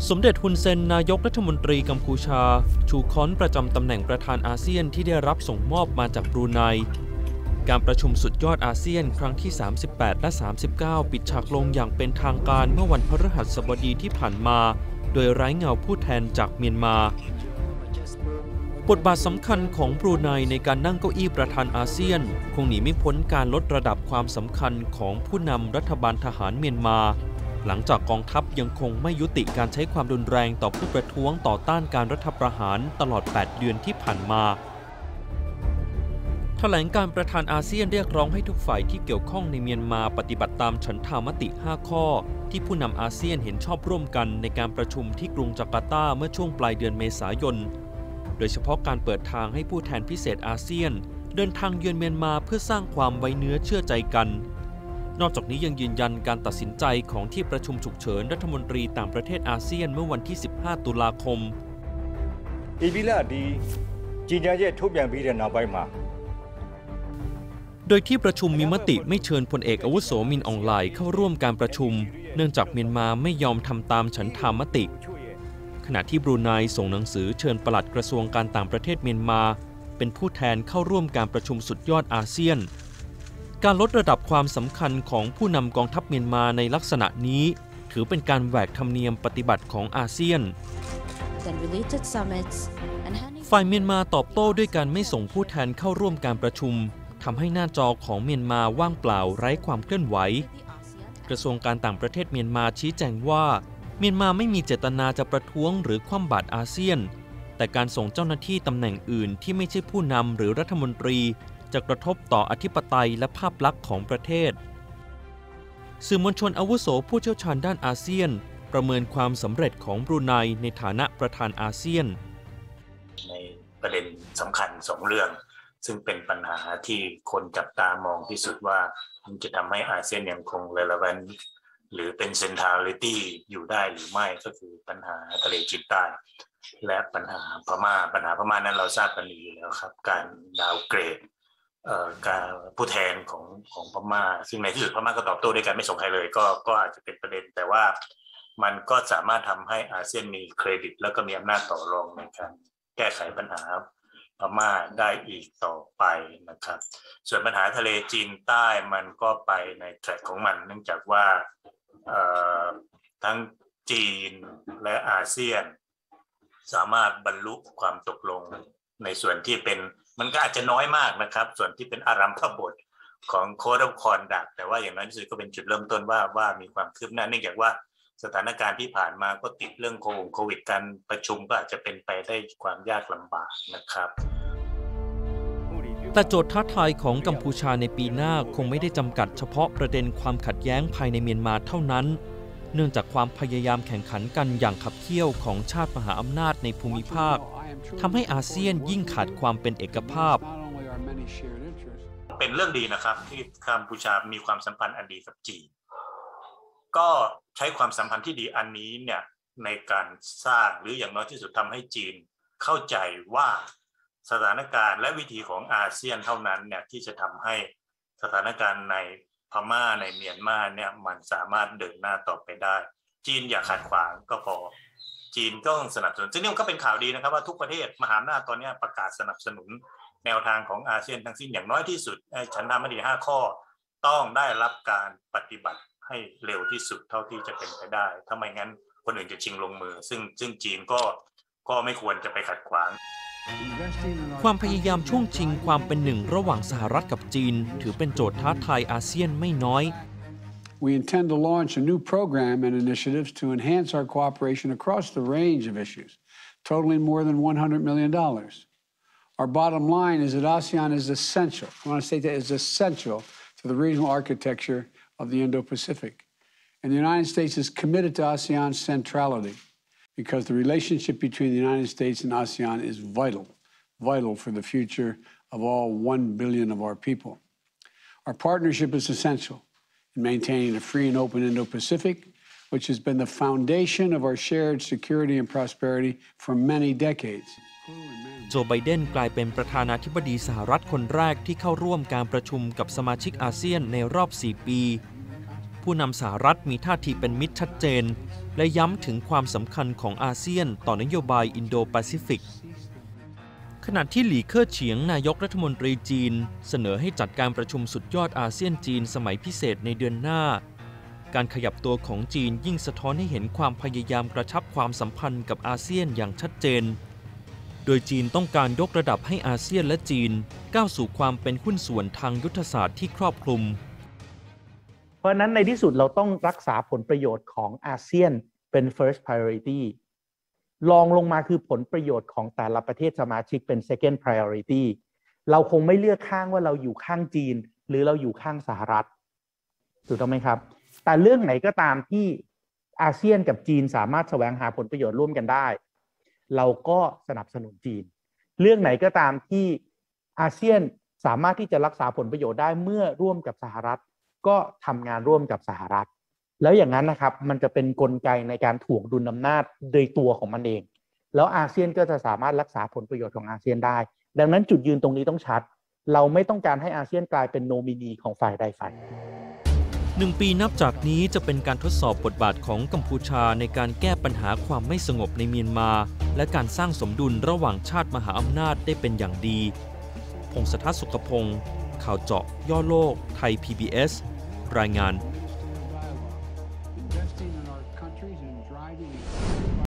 สมเด็จฮุนเซนนายกรัฐมนตรีกัมพูชาชูค้อนประจำตำแหน่งประธานอาเซียนที่ได้รับส่งมอบมาจากบรูไนการประชุมสุดยอดอาเซียนครั้งที่ 38 และ 39 ปิดฉากลงอย่างเป็นทางการเมื่อวันพฤหัสบดีที่ผ่านมาโดยไร้เงาผู้แทนจากเมียนมาบทบาทสำคัญของบรูไนในการนั่งเก้าอี้ประธานอาเซียนคงหนีไม่พ้นการลดระดับความสำคัญของผู้นำรัฐบาลทหารเมียนมาหลังจากกองทัพยังคงไม่ยุติการใช้ความรุนแรงต่อผู้ประท้วงต่อต้านการรัฐประหารตลอด 8 เดือนที่ผ่านมาแถลงการประธานอาเซียนเรียกร้องให้ทุกฝ่ายที่เกี่ยวข้องในเมียนมาปฏิบัติตามฉันทามติ 5 ข้อที่ผู้นำอาเซียนเห็นชอบร่วมกันในการประชุมที่กรุงจาการ์ตาเมื่อช่วงปลายเดือนเมษายนโดยเฉพาะการเปิดทางให้ผู้แทนพิเศษอาเซียนเดินทางเยือนเมียนมาเพื่อสร้างความไว้เนื้อเชื่อใจกันนอกจากนี้ยังยืนยันการตัดสินใจของที่ประชุมฉุกเฉินรัฐมนตรีต่างประเทศอาเซียนเมื่อวันที่ 15 ตุลาคมโดยที่ประชุมมีมติไม่เชิญพลเอกอาวุโสมินอองไลเข้าร่วมการประชุมเนื่องจากเมียนมาไม่ยอมทำตามฉันทามติขณะที่บรูไนส่งหนังสือเชิญปลัดกระทรวงการต่างประเทศเมียนมาเป็นผู้แทนเข้าร่วมการประชุมสุดยอดอาเซียนการลดระดับความสำคัญของผู้นำกองทัพเมียนมาในลักษณะนี้ถือเป็นการแหวกธรรมเนียมปฏิบัติของอาเซียนฝ่ายเมียนมาตอบโต้ด้วยการไม่ส่งผู้แทนเข้าร่วมการประชุมทำให้หน้าจอของเมียนมาว่างเปล่าไร้ความเคลื่อนไหวกระทรวงการต่างประเทศเมียนมาชี้แจงว่าเมียนมาไม่มีเจตนาจะประท้วงหรือคว่ำบาตรอาเซียนแต่การส่งเจ้าหน้าที่ตำแหน่งอื่นที่ไม่ใช่ผู้นำหรือรัฐมนตรีจะกระทบต่ออธิปไตยและภาพลักษณ์ของประเทศสื่อมวลชนอาวุโสผู้เชี่ยวชาญด้านอาเซียนประเมินความสำเร็จของบรูไนในฐานะประธานอาเซียนในประเด็นสำคัญ2 เรื่องซึ่งเป็นปัญหาที่คนจับตามองที่สุดว่ามันจะทำให้อาเซียนยังคง relevant หรือเป็น centrality อยู่ได้หรือไม่ก็คือปัญหาทะเลจีนใต้และปัญหาพม่านั้นเราทราบกันดีแล้วครับการดาวเกรดการผู้แทนของพม่าซึ่งในที่สุดพม่าก็ตอบโต้ด้วยกันไม่ส่งใครเลยก็อาจจะเป็นประเด็นแต่ว่ามันก็สามารถทำให้อาเซียนมีเครดิตแล้วก็มีอำนาจต่อรองในการแก้ไขปัญหาพม่าได้อีกต่อไปนะครับส่วนปัญหาทะเลจีนใต้มันก็ไปในแทร็กของมันเนื่องจากว่าทั้งจีนและอาเซียนสามารถบรรลุความตกลงในส่วนที่เป็นมันก็อาจจะน้อยมากนะครับส่วนที่เป็นอารัมภบทของ Code of Conduct แต่ว่าอย่างน้อยที่สุดก็เป็นจุดเริ่มต้นว่ามีความคืบหน้าเนื่องจากว่าสถานการณ์ที่ผ่านมาก็ติดเรื่องโควิดการประชุมก็อาจจะเป็นไปได้ความยากลำบากนะครับแต่โจทย์ท้าทายของกัมพูชาในปีหน้าคงไม่ได้จำกัดเฉพาะประเด็นความขัดแย้งภายในเมียนมาเท่านั้นเนื่องจากความพยายามแข่งขันกันอย่างขับเคี่ยวของชาติมหาอำนาจในภูมิภาคทำให้อาเซียนยิ่งขาดความเป็นเอกภาพเป็นเรื่องดีนะครับที่กัมพูชามีความสัมพันธ์อันดีกับจีนก็ใช้ความสัมพันธ์ที่ดีอันนี้เนี่ยในการสร้างหรืออย่างน้อยที่สุดทำให้จีนเข้าใจว่าสถานการณ์และวิธีของอาเซียนเท่านั้นเนี่ยที่จะทำให้สถานการณ์ในพม่าในเมียนมาเนี่ยมันสามารถเดินหน้าต่อไปได้จีนอย่าขัดขวางก็พอจีนก็สนับสนุนซึ่งนี่ก็เป็นข่าวดีนะครับว่าทุกประเทศมหาอำนาจตอนนี้ประกาศสนับสนุนแนวทางของอาเซียนทั้งสิ้นอย่างน้อยที่สุดฉันทามติ 5 ข้อต้องได้รับการปฏิบัติให้เร็วที่สุดเท่าที่จะเป็นไปได้ถ้าไม่งั้นคนอื่นจะชิงลงมือซึ่งจีนก็ไม่ควรจะไปขัดขวางความพยายามช่วงชิงความเป็นหนึ่งระหว่างสหรัฐกับจีนถือเป็นโจทย์ท้าทายอาเซียนไม่น้อย We intend to launch a new program and initiatives to enhance our cooperation across the range of issues, totaling more than $100 million. Our bottom line is that ASEAN is essential. I want to state that is essential to the regional architecture of the Indo-Pacific. And the United States is committed to ASEAN's centrality because the relationship between the United States and ASEAN is vital for the future of all 1 billion of our people. Our partnership is essential in maintaining a free and open Indo-Pacific, which has been the foundation of our shared security and prosperity for many decades. โจไบเดนกลายเป็นประธานาธิบดีสหรัฐคนแรกที่เข้าร่วมการประชุมกับสมาชิกอาเซียนในรอบ 4 ปีผู้นำสหรัฐมีท่าทีเป็นมิตรชัดเจนและย้ำถึงความสำคัญของอาเซียนต่อนโยบายอินโดแปซิฟิกขณะที่หลี่เค่อเฉียงนายกรัฐมนตรีจีนเสนอให้จัดการประชุมสุดยอดอาเซียนจีนสมัยพิเศษในเดือนหน้าการขยับตัวของจีนยิ่งสะท้อนให้เห็นความพยายามกระชับความสัมพันธ์กับอาเซียนอย่างชัดเจนโดยจีนต้องการยกระดับให้อาเซียนและจีนก้าวสู่ความเป็นหุ้นส่วนทางยุทธศาสตร์ที่ครอบคลุมเพราะนั้นในที่สุดเราต้องรักษาผลประโยชน์ของอาเซียนเป็น first priority รองลงมาคือผลประโยชน์ของแต่ละประเทศสมาชิกเป็น second priority เราคงไม่เลือกข้างว่าเราอยู่ข้างจีนหรือเราอยู่ข้างสหรัฐถูกต้องไหมครับแต่เรื่องไหนก็ตามที่อาเซียนกับจีนสามารถแสวงหาผลประโยชน์ร่วมกันได้เราก็สนับสนุนจีนเรื่องไหนก็ตามที่อาเซียนสามารถที่จะรักษาผลประโยชน์ได้เมื่อร่วมกับสหรัฐก็ทำงานร่วมกับสหรัฐแล้วอย่างนั้นนะครับมันจะเป็นกลไกในการถ่วงดุลอำนาจโดยตัวของมันเองแล้วอาเซียนก็จะสามารถรักษาผลประโยชน์ของอาเซียนได้ดังนั้นจุดยืนตรงนี้ต้องชัดเราไม่ต้องการให้อาเซียนกลายเป็นโนมินีของฝ่ายใดฝ่าย 1 ปีนับจากนี้จะเป็นการทดสอบบทบาทของกัมพูชาในการแก้ปัญหาความไม่สงบในเมียนมาและการสร้างสมดุลระหว่างชาติมหาอำนาจได้เป็นอย่างดีพงษ์สทัศน์ สุขพงศ์ข่าวเจาะย่อโลกไทย PBS รายงาน